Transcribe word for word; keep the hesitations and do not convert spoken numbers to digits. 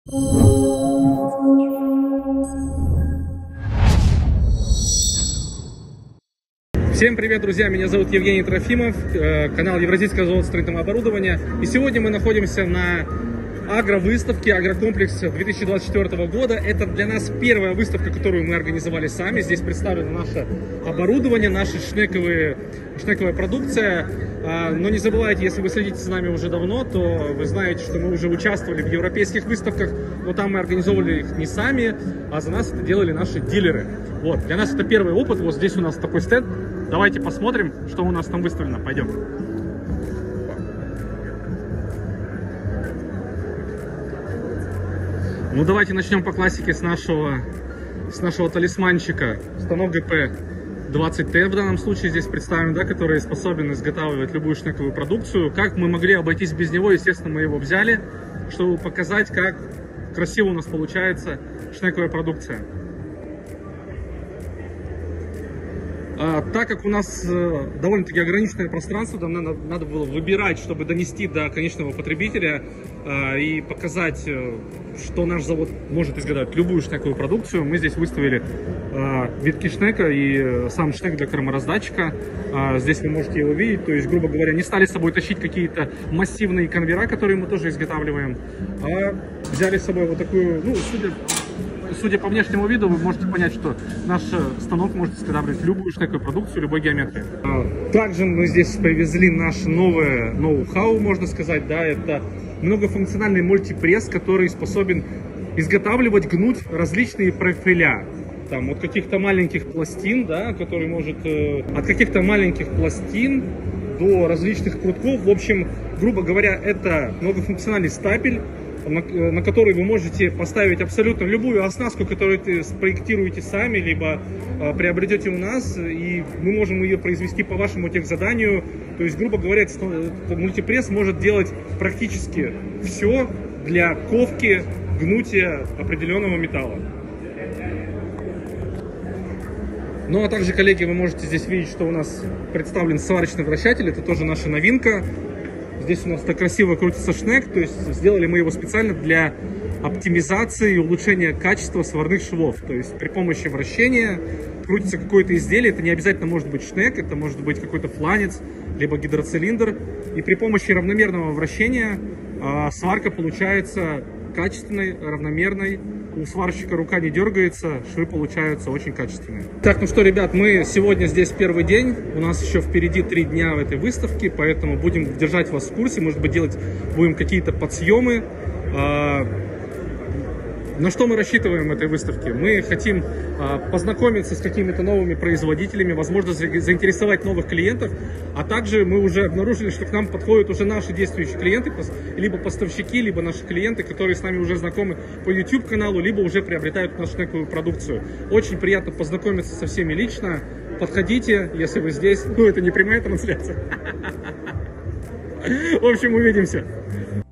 Всем привет, друзья! Меня зовут Евгений Трофимов, канал Евразийского завода строительного оборудования. И сегодня мы находимся на агровыставке Агрокомплекс две тысячи двадцать четвёртого года. Это для нас первая выставка, которую мы организовали сами. Здесь представлено наше оборудование, наша шнековые, шнековая продукция. Но не забывайте, если вы следите за нами уже давно, то вы знаете, что мы уже участвовали в европейских выставках, но там мы организовывали их не сами, а за нас это делали наши дилеры. Вот. Для нас это первый опыт. Вот здесь у нас такой стенд. Давайте посмотрим, что у нас там выставлено. Пойдем. Ну, давайте начнем по классике с нашего, с нашего талисманчика. Станок джи пи двадцать тэ в данном случае здесь представлен, да, который способен изготавливать любую шнековую продукцию. Как мы могли обойтись без него? Естественно, мы его взяли, чтобы показать, как красиво у нас получается шнековая продукция. А, так как у нас э, довольно-таки ограниченное пространство, нам надо, надо было выбирать, чтобы донести до конечного потребителя э, и показать, э, что наш завод может изготовить любую шнековую продукцию. Мы здесь выставили э, витки шнека и э, сам шнек для кормораздатчика. Э, здесь вы можете его видеть. То есть, грубо говоря, не стали с собой тащить какие-то массивные конвейера, которые мы тоже изготавливаем, а взяли с собой вот такую, ну, судя... Судя по внешнему виду, вы можете понять, что наш станок может изготавливать любую шнековую продукцию, любой геометрии. Также мы здесь привезли наш новое ноу-хау, можно сказать, да, это многофункциональный мультипресс, который способен изготавливать, гнуть различные профиля. Там от каких-то маленьких пластин, да, который может э, от каких-то маленьких пластин до различных прутков. В общем, грубо говоря, это многофункциональный стапель, На, на который вы можете поставить абсолютно любую оснастку, которую вы спроектируете сами, либо э, приобретете у нас, и мы можем ее произвести по вашему техзаданию. То есть, грубо говоря, этот мультипресс может делать практически все для ковки, гнутия определенного металла. Ну а также, коллеги, вы можете здесь видеть, что у нас представлен сварочный вращатель, это тоже наша новинка. Здесь у нас так красиво крутится шнек, то есть сделали мы его специально для оптимизации и улучшения качества сварных швов. То есть при помощи вращения крутится какое-то изделие, это не обязательно может быть шнек, это может быть какой-то фланец, либо гидроцилиндр. И при помощи равномерного вращения э, сварка получается качественной, равномерной. У сварщика рука не дергается, швы получаются очень качественные. Так, ну что, ребят, мы сегодня здесь первый день. У нас еще впереди три дня в этой выставке, поэтому будем держать вас в курсе. Может быть, делать будем какие-то подсъемы. На что мы рассчитываем в этой выставке? Мы хотим а, познакомиться с какими-то новыми производителями, возможно, заинтересовать новых клиентов, а также мы уже обнаружили, что к нам подходят уже наши действующие клиенты, либо поставщики, либо наши клиенты, которые с нами уже знакомы по YouTube каналу, либо уже приобретают нашу шнековую продукцию. Очень приятно познакомиться со всеми лично. Подходите, если вы здесь. Ну, это не прямая трансляция. В общем, увидимся.